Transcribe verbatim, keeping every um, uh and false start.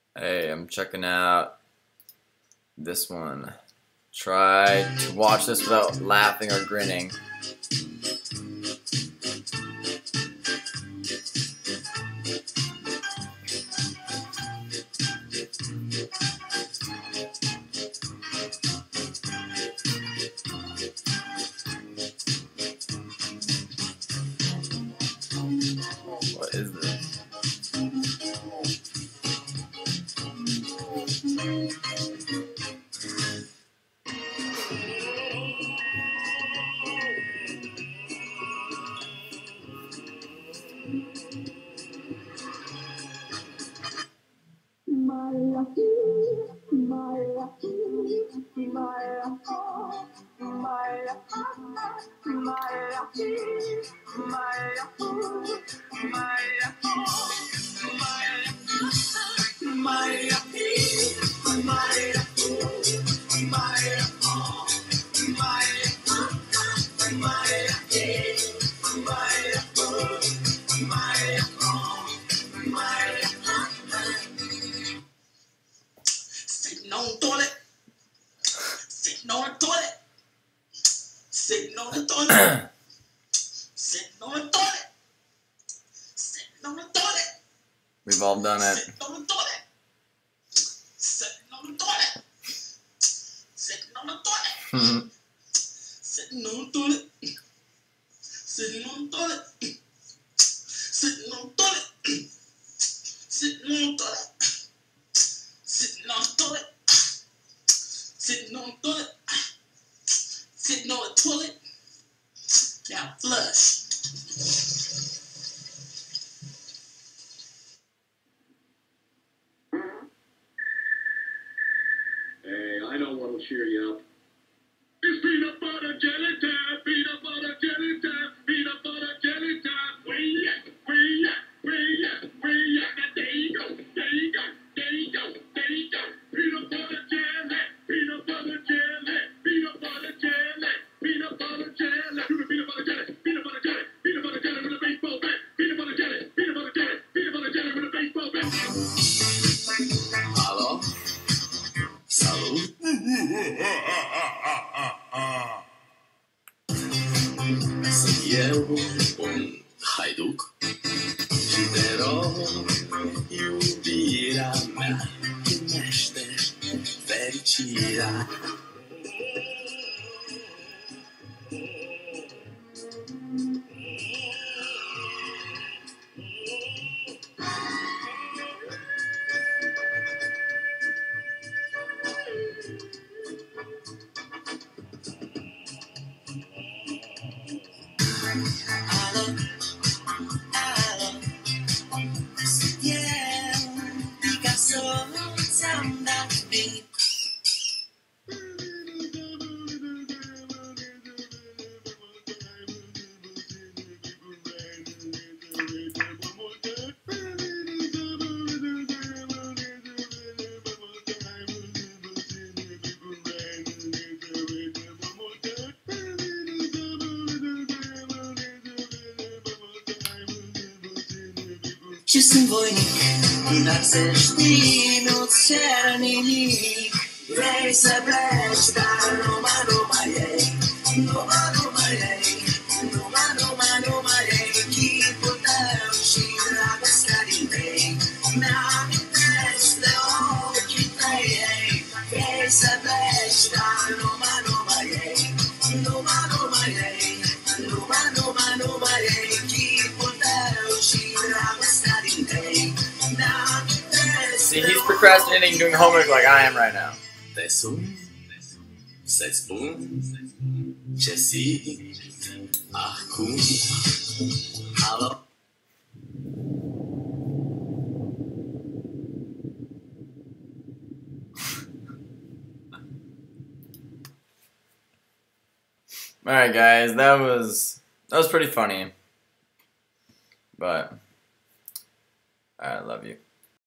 Hey, I'm checking out this one. Try to watch this without laughing or grinning. What is this? Sitting on the toilet. Sitting on the toilet. Sitting on the toilet. Sitting on the toilet. Sitting on the toilet. We've all done it. Sitting on the toilet. Sitting on the toilet. Sitting on the toilet. Sitting on the toilet. Sitting on the toilet. Sitting on the toilet. Sitting on the toilet. Sitting on the toilet. Sitting on the toilet. Sitting on the toilet. Now flush. Hey, I know what'll cheer you up. It's peanut butter jelly time, peanut butter jelly time, peanut butter jelly time. Way up, way up, way up, way up. Now there you go, there you go, there you go, there you go. Peanut butter jelly, peanut butter jelly, peanut butter jelly, peanut butter jelly. Do the peanut butter jelly, peanut butter jelly, peanut butter jelly with a baseball bat. Peanut butter jelly, peanut butter jelly, peanut butter jelly with a baseball bat. Hello? Salud. Zjęł on hajduk, Sidero i ubieramy miasto Vercira. Alo, alo, yeah, Picasso, sound that beat. Честный войник, на цешни, но цернини, рейса блечта, нома, нома, ей, нома, нома, ей, нома, нома, нома, ей, кипу дальше, рада стариней, на блечта, о, китай, рейса блечта, нома, нома, ей, нома, нома, ей, нома, нома, нома, ей, кипу дальше, рада стариней. See, he's procrastinating doing homework like I am right now. Tesum, sespum, chesi, acum, alo. Alright guys, that was that was pretty funny. But I love you.